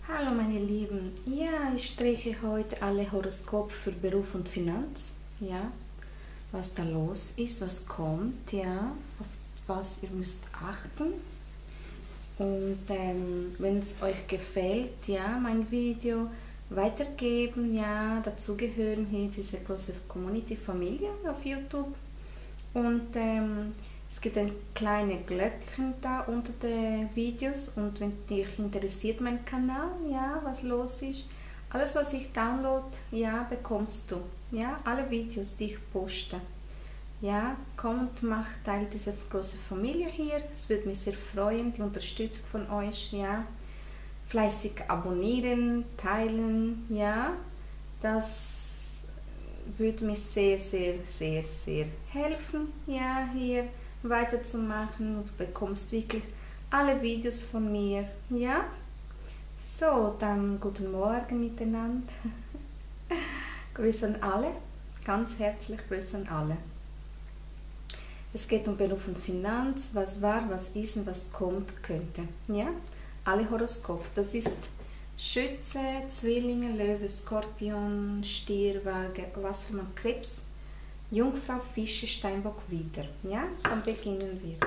Hallo meine Lieben, ja, ich streiche heute alle Horoskope für Beruf und Finanz, ja, was da los ist, was kommt, ja, auf was ihr müsst achten. Und wenn es euch gefällt, ja, mein Video weitergeben, ja, dazu gehören hier diese große Community-Familie auf YouTube. Und es gibt ein kleines Glöckchen da unter den Videos, und wenn dich interessiert mein Kanal, ja, was los ist, alles was ich download, ja, bekommst du, ja, alle Videos, die ich poste. Ja, komm und mach Teil dieser großen Familie hier. Es würde mich sehr freuen, die Unterstützung von euch, ja. Fleißig abonnieren, teilen, ja. Das würde mich sehr, sehr, sehr, sehr helfen, ja, hier weiterzumachen. Du bekommst wirklich alle Videos von mir, ja. So, dann guten Morgen miteinander. Grüße an alle, ganz herzlich Grüße an alle. Es geht um Beruf und Finanz, was war, was ist und was kommt, könnte. Ja? Alle Horoskope. Das ist Schütze, Zwillinge, Löwe, Skorpion, Stier, Waage, Wassermann, Krebs, Jungfrau, Fische, Steinbock, Widder. Ja? Dann beginnen wir.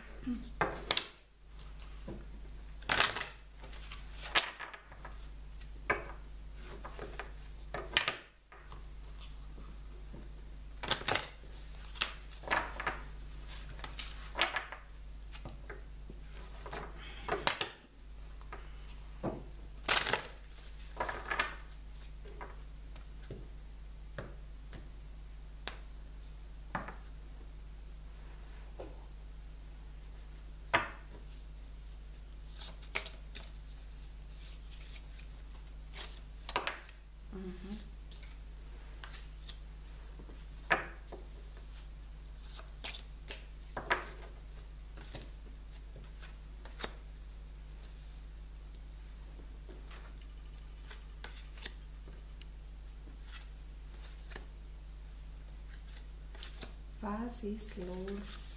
Was ist los?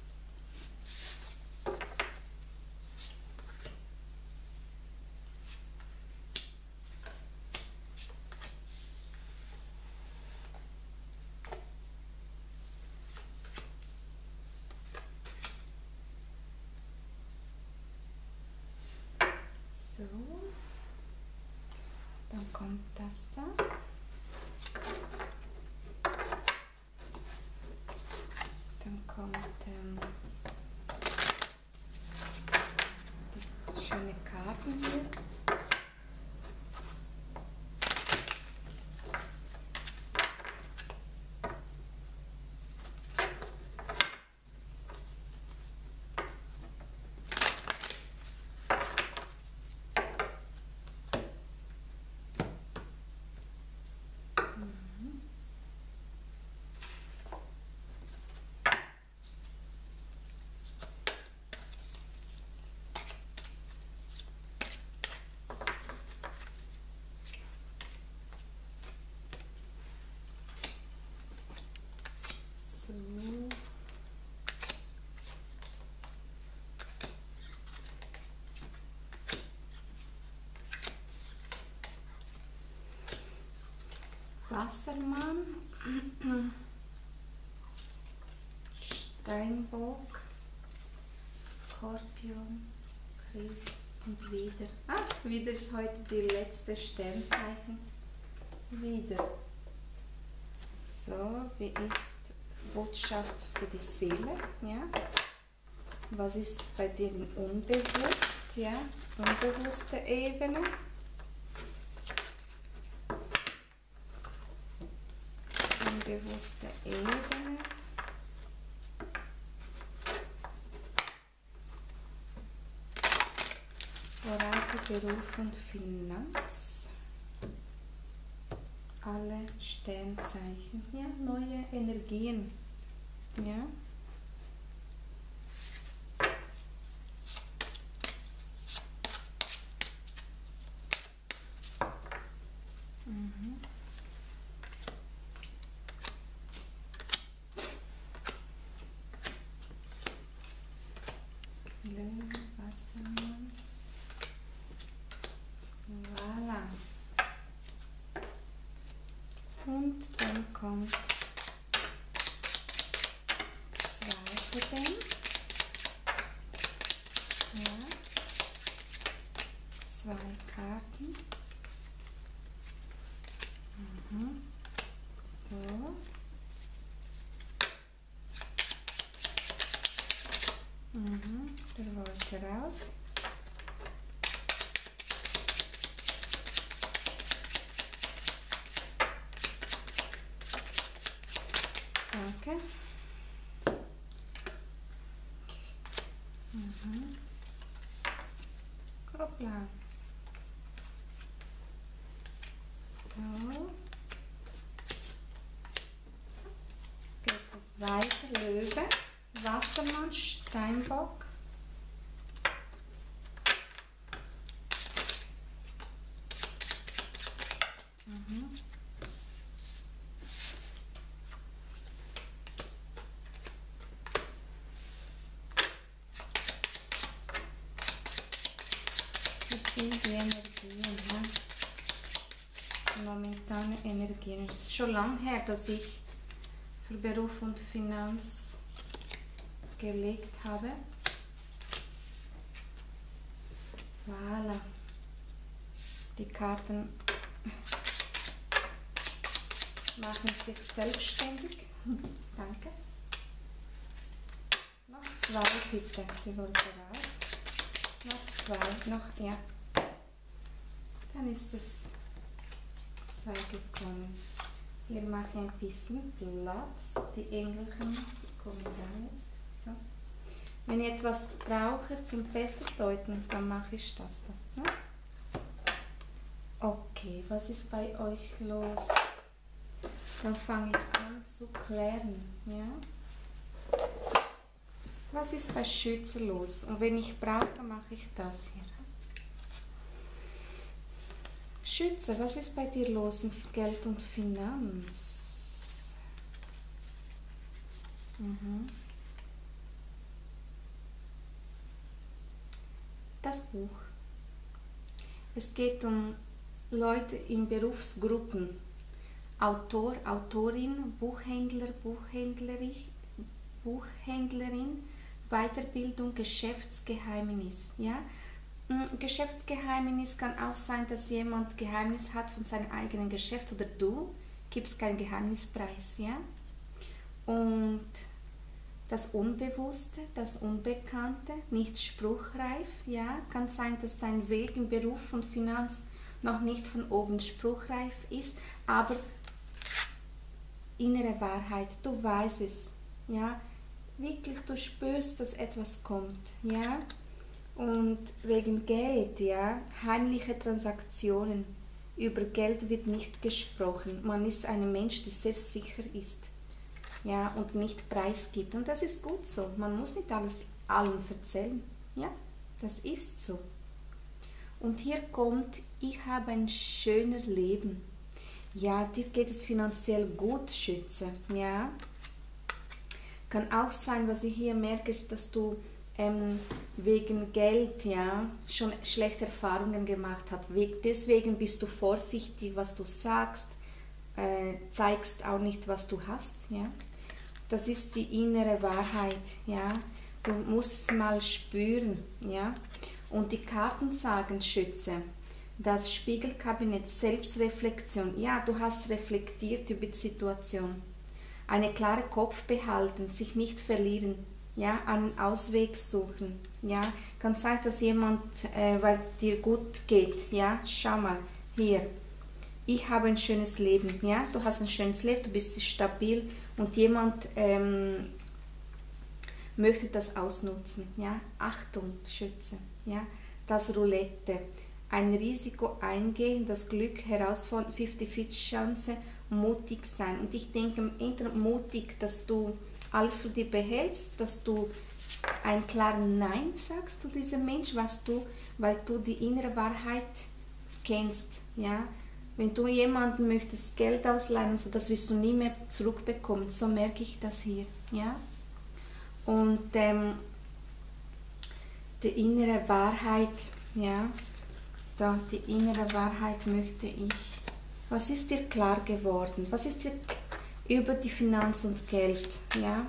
So, dann kommt das da. Dann kommt die schöne Karten hier. So. Wassermann, Steinbock, Skorpion, Krebs und Widder. Ah, Widder ist heute die letzte Sternzeichen. Widder. So, wie ist Botschaft für die Seele? Ja? Was ist bei dir unbewusst? Ja? Unbewusste Ebene. Unbewusste Ebene. Orakel, Beruf und Finanz. Alle Sternzeichen. Ja, neue Energien. Ja. Löwe, Wassermann, Voilà. Und dann kommt 2 von dem. Ja. 2 Karten. So. Der wollte raus. Danke. Hoppla. So. Geht es weiter. Löwe, Wassermann, Steinbock. Das sind die Energien, ne? Momentane Energien. Es ist schon lange her, dass ich für Beruf und Finanz gelegt habe. Voilà. Die Karten machen sich selbstständig. Danke. Noch 2 bitte. Die wollte raus. Noch 2. Noch, ja. Dann ist es 2 gekommen. Hier mache ich ein bisschen Platz. Die Engelchen kommen da jetzt. So. Wenn ich etwas brauche zum besser deuten, dann mache ich das da. Ja? Okay, was ist bei euch los? Dann fange ich an zu klären. Ja? Was ist bei Schütze los? Und wenn ich brauche, mache ich das hier. Schütze, was ist bei dir los in Geld und Finanz? Das Buch. Es geht um Leute in Berufsgruppen. Autor, Autorin, Buchhändler, Buchhändlerin, Weiterbildung, Geschäftsgeheimnis. Ja? Geschäftsgeheimnis kann auch sein, dass jemand Geheimnis hat von seinem eigenen Geschäft oder du gibst keinen Geheimnispreis. Ja? Und das Unbewusste, das Unbekannte, nicht spruchreif. Ja? Kann sein, dass dein Weg im Beruf und Finanz noch nicht von oben spruchreif ist, aber innere Wahrheit, du weißt es. Ja? Wirklich, du spürst, dass etwas kommt. Ja? Und wegen Geld, ja, heimliche Transaktionen. Über Geld wird nicht gesprochen. Man ist ein Mensch, der sehr sicher ist, ja, und nicht preisgibt. Und das ist gut so. Man muss nicht alles allen erzählen. Ja, das ist so. Und hier kommt, ich habe ein schönes Leben. Ja, dir geht es finanziell gut, Schütze. Ja, kann auch sein, was ich hier merke, ist, dass du wegen Geld, ja, schon schlechte Erfahrungen gemacht hast. Deswegen bist du vorsichtig, was du sagst, zeigst auch nicht, was du hast. Ja? Das ist die innere Wahrheit. Ja? Du musst es mal spüren. Ja? Und die Karten sagen, Schütze, das Spiegelkabinett, Selbstreflexion. Ja, du hast reflektiert über die Situation. Eine klare Kopf behalten, sich nicht verlieren. Ja, einen Ausweg suchen. Ja, kann sein, dass jemand, weil dir gut geht, ja, schau mal, hier, ich habe ein schönes Leben, ja, du hast ein schönes Leben, du bist stabil und jemand möchte das ausnutzen, ja, Achtung, Schütze, ja, das Roulette, ein Risiko eingehen, das Glück herausfordern, 50-50 Chance, mutig sein und ich denke, im Internet mutig, dass du alles für dich behältst, dass du ein klares Nein sagst zu diesem Mensch, weil du die innere Wahrheit kennst. Ja? Wenn du jemanden möchtest Geld ausleihen, so, das wirst du nie mehr zurückbekommen. So merke ich das hier. Ja? Und die innere Wahrheit, ja, Da, die innere Wahrheit möchte ich. Was ist dir klar geworden? Was ist dir über die Finanz und Geld? Ja?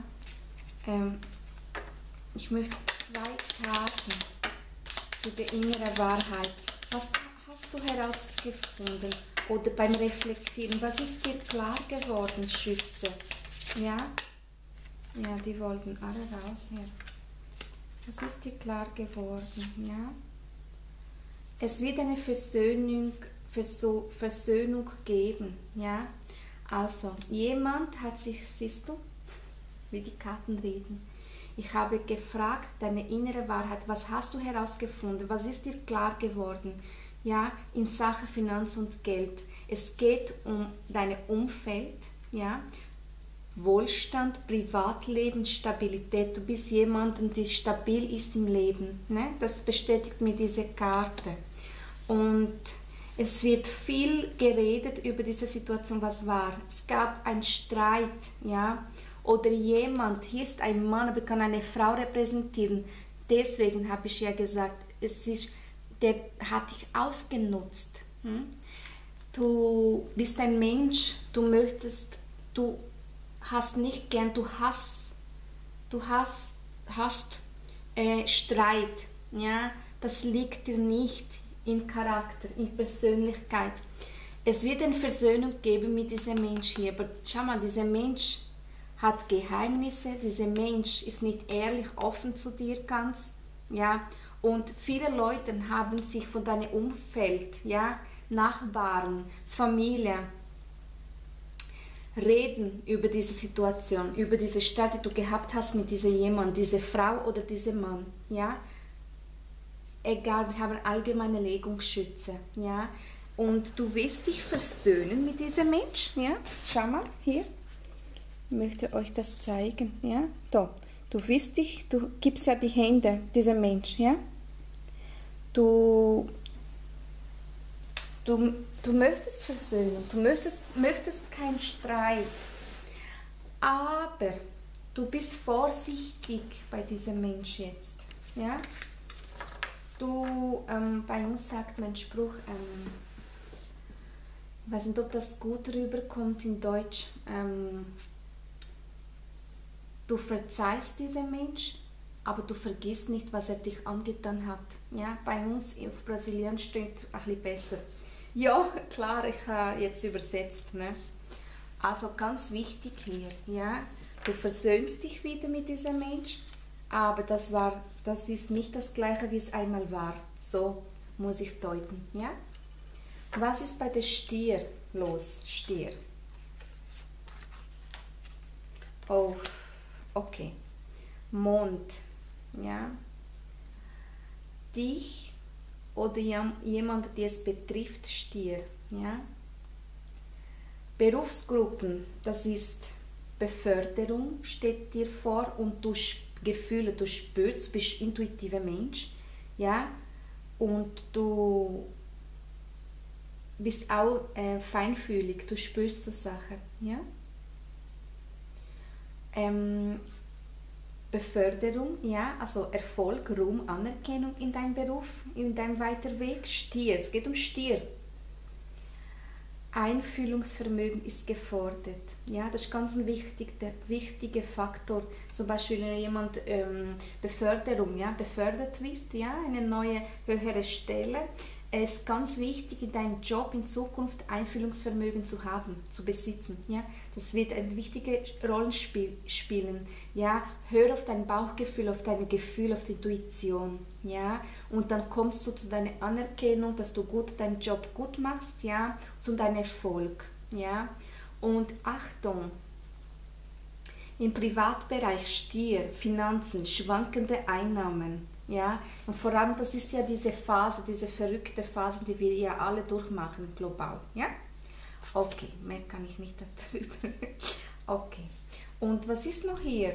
Ich möchte 2 Karten für die innere Wahrheit. Was hast du herausgefunden? Oder beim Reflektieren, was ist dir klar geworden, Schütze? Ja? Ja, die wollten alle raus hier. Was ist dir klar geworden? Ja? Es wird eine Versöhnung geben. Ja? Also, jemand hat sich, siehst du, wie die Karten reden. Ich habe gefragt, deine innere Wahrheit, was hast du herausgefunden? Was ist dir klar geworden? Ja, in Sachen Finanz und Geld. Es geht um dein Umfeld, ja, Wohlstand, Privatleben, Stabilität. Du bist jemand, der stabil ist im Leben. Ne? Das bestätigt mir diese Karte. Und es wird viel geredet über diese Situation, was war. Es gab einen Streit, ja, oder jemand, hier ist ein Mann, aber kann eine Frau repräsentieren. Deswegen habe ich ja gesagt, der hat dich ausgenutzt. Du bist ein Mensch, du hast nicht gern, du hast Streit. Ja? Das liegt dir nicht in Charakter, in Persönlichkeit. Es wird eine Versöhnung geben mit diesem Mensch hier, aber schau mal, dieser Mensch hat Geheimnisse, dieser Mensch ist nicht ehrlich, offen zu dir ganz, ja, und viele Leute haben sich von deinem Umfeld, ja, Nachbarn, Familie, reden über diese Situation, über diese Streit, die du gehabt hast mit diesem jemand, diese Frau oder diesem Mann, ja, egal, wir haben allgemeine Legungsschütze, ja, und du willst dich versöhnen mit diesem Mensch, ja, schau mal, hier. Ich möchte euch das zeigen, ja, da. Du gibst ja die Hände diesem Mensch, ja. Du möchtest Versöhnung, du möchtest keinen Streit, aber du bist vorsichtig bei diesem Mensch jetzt, ja. Bei uns sagt mein Spruch, ich weiß nicht, ob das gut rüberkommt in Deutsch, du verzeihst diesem Mensch, aber du vergisst nicht, was er dich angetan hat. Ja, bei uns auf Brasilien steht ein bisschen besser. Ja, klar, ich habe jetzt übersetzt. Ne? Also ganz wichtig hier, ja, du versöhnst dich wieder mit diesem Mensch, aber das ist nicht das Gleiche, wie es einmal war. So muss ich deuten. Ja? Was ist bei der Stier los? Stier. Oh. Okay, Mond, ja, dich oder jemand, der es betrifft, Stier, ja, Berufsgruppen, das ist Beförderung, steht dir vor und Gefühle, du spürst, du bist intuitiver Mensch, ja, und du bist auch feinfühlig, du spürst so Sachen, ja. Beförderung, ja, also Erfolg, Ruhm, Anerkennung in deinem Beruf, in deinem weiteren Weg. Stier, es geht um Stier. Einfühlungsvermögen ist gefordert. Ja, das ist ganz ein wichtiger Faktor. Zum Beispiel, wenn jemand Beförderung, ja, befördert wird, ja, eine neue höhere Stelle. Es ist ganz wichtig, in deinem Job in Zukunft Einfühlungsvermögen zu haben, zu besitzen. Ja? Das wird eine wichtige Rolle spielen. Ja? Hör auf dein Bauchgefühl, auf dein Gefühl, auf die Intuition. Ja? Und dann kommst du zu deiner Anerkennung, dass du deinen Job gut machst, ja? Zu deinem Erfolg. Ja? Und Achtung, im Privatbereich Stier, Finanzen, schwankende Einnahmen. Ja, und vor allem, das ist ja diese Phase, diese verrückte Phase, die wir ja alle durchmachen, global. Ja? Okay, mehr kann ich nicht darüber. Okay, und was ist noch hier?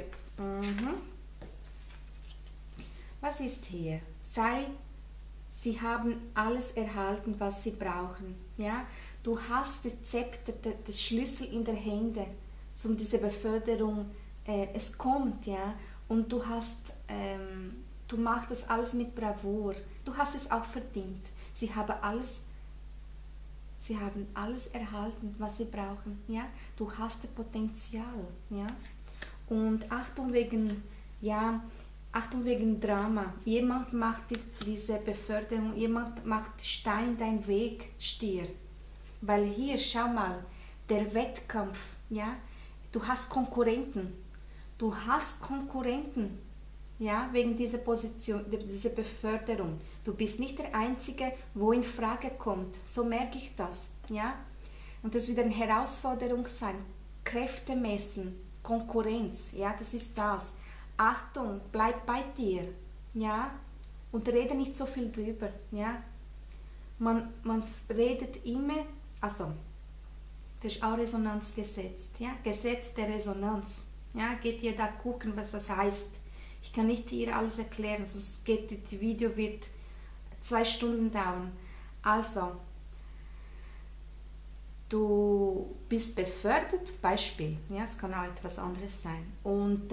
Was ist hier? Sie haben alles erhalten, was sie brauchen. Ja? Du hast das Zepter, das Schlüssel in der Hände, um diese Beförderung, es kommt, ja, und du machst das alles mit Bravour. Du hast es auch verdient. Sie haben alles erhalten, was sie brauchen. Ja? Du hast das Potenzial. Ja? Und Achtung wegen, ja, Achtung wegen Drama. Jemand macht diese Beförderung, jemand macht Stein in deinen Weg, Stier. Weil hier, schau mal, der Wettkampf, ja, du hast Konkurrenten. Du hast Konkurrenten, ja, wegen dieser Position, dieser Beförderung. Du bist nicht der Einzige, wo in Frage kommt. So merke ich das, ja. Und das wird eine Herausforderung sein. Kräfte messen, Konkurrenz, ja, das ist das. Achtung, bleib bei dir, ja, und rede nicht so viel drüber, ja. Man redet immer, also, das ist auch Resonanz gesetzt, ja, Gesetz der Resonanz, ja, geht ihr da gucken, was das heißt. Ich kann nicht hier alles erklären, sonst geht das Video wird 2 Stunden dauern. Also, du bist befördert, Beispiel, ja, es kann auch etwas anderes sein. Und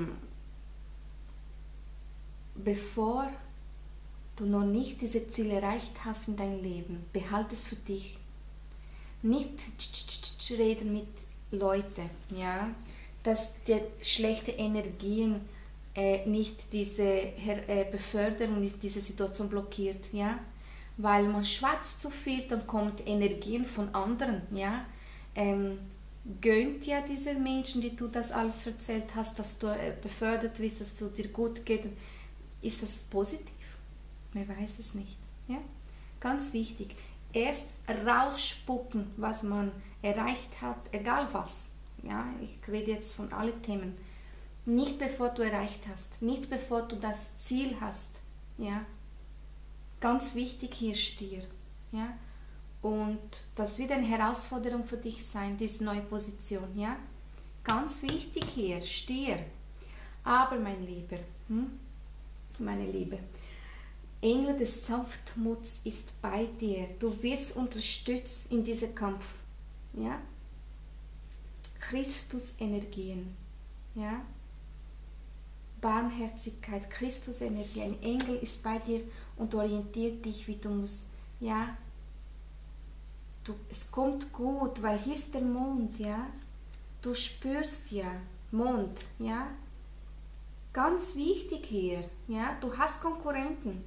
bevor du noch nicht diese Ziele erreicht hast in deinem Leben, behalte es für dich. Nicht reden mit Leuten, ja, dass die schlechte Energien nicht diese Beförderung, diese Situation blockiert, ja, weil man schwatzt zu viel, dann kommt Energien von anderen, ja, gönnt ja diese Menschen, die du das alles erzählt hast, dass du befördert wirst, dass du dir gut geht, ist das positiv? Man weiß es nicht, ja, ganz wichtig, erst rausspucken, was man erreicht hat, egal was, ja, ich rede jetzt von allen Themen. Nicht bevor du erreicht hast, nicht bevor du das Ziel hast, ja. Ganz wichtig hier, Stier, ja. Und das wird eine Herausforderung für dich sein, diese neue Position, ja. Ganz wichtig hier, Stier. Aber mein Lieber, meine Liebe, Engel des Sanftmuts ist bei dir. Du wirst unterstützt in diesem Kampf, ja. Christus-Energien, ja. Barmherzigkeit, Christus-Energie, ein Engel ist bei dir und orientiert dich, wie du musst, ja, es kommt gut, weil hier ist der Mond, ja, du spürst ja, Mond, ja, ganz wichtig hier, ja, du hast Konkurrenten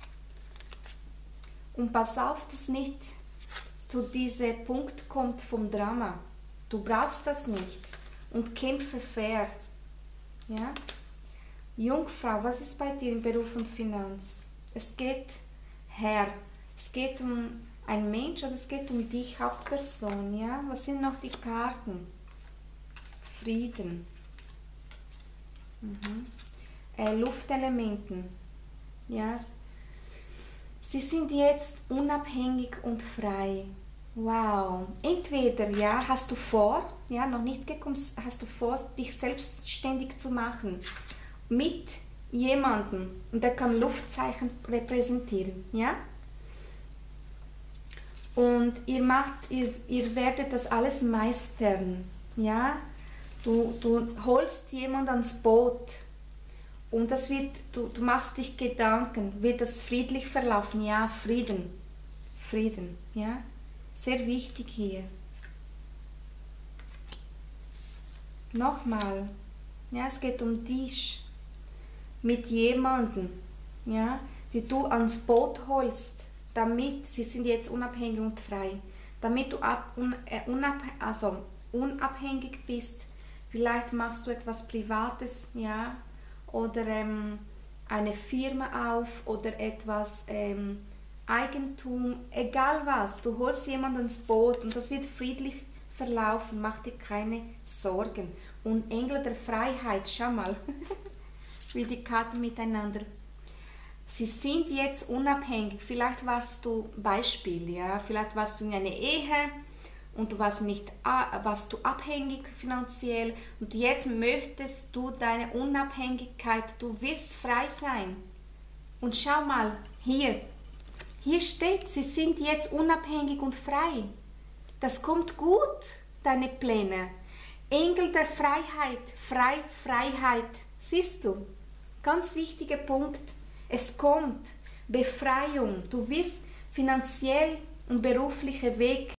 und pass auf, dass nicht zu diesem Punkt kommt vom Drama, du brauchst das nicht und kämpfe fair, ja. Jungfrau, was ist bei dir in Beruf und Finanz? Es geht es geht um einen Mensch oder es geht um dich, Hauptperson, ja? Was sind noch die Karten? Frieden. Luftelementen. Ja? Sie sind jetzt unabhängig und frei. Wow. Entweder, ja, hast du vor, ja, noch nicht gekommen, hast du vor, dich selbstständig zu machen. Mit jemandem und der kann Luftzeichen repräsentieren, ja? Und ihr werdet das alles meistern, ja? Du holst jemanden ans Boot und das wird, du machst dich Gedanken, wird das friedlich verlaufen? Ja, Frieden, ja? Sehr wichtig hier. Nochmal, ja, es geht um dich. Mit jemandem, ja, die du ans Boot holst, damit, sie sind jetzt unabhängig und frei, damit du unabhängig bist, vielleicht machst du etwas Privates, ja, oder eine Firma auf oder etwas Eigentum, egal was, du holst jemanden ans Boot und das wird friedlich verlaufen, mach dir keine Sorgen. Und Engel der Freiheit, schau mal, wie die Karten miteinander. Sie sind jetzt unabhängig. Vielleicht warst du Beispiel, ja, vielleicht warst du in einer Ehe und du warst du abhängig finanziell und jetzt möchtest du deine Unabhängigkeit, du willst frei sein. Und schau mal, hier steht, sie sind jetzt unabhängig und frei. Das kommt gut, deine Pläne. Engel der Freiheit, Freiheit, siehst du? Ganz wichtiger Punkt. Es kommt Befreiung. Du wirst finanziell und beruflicher Weg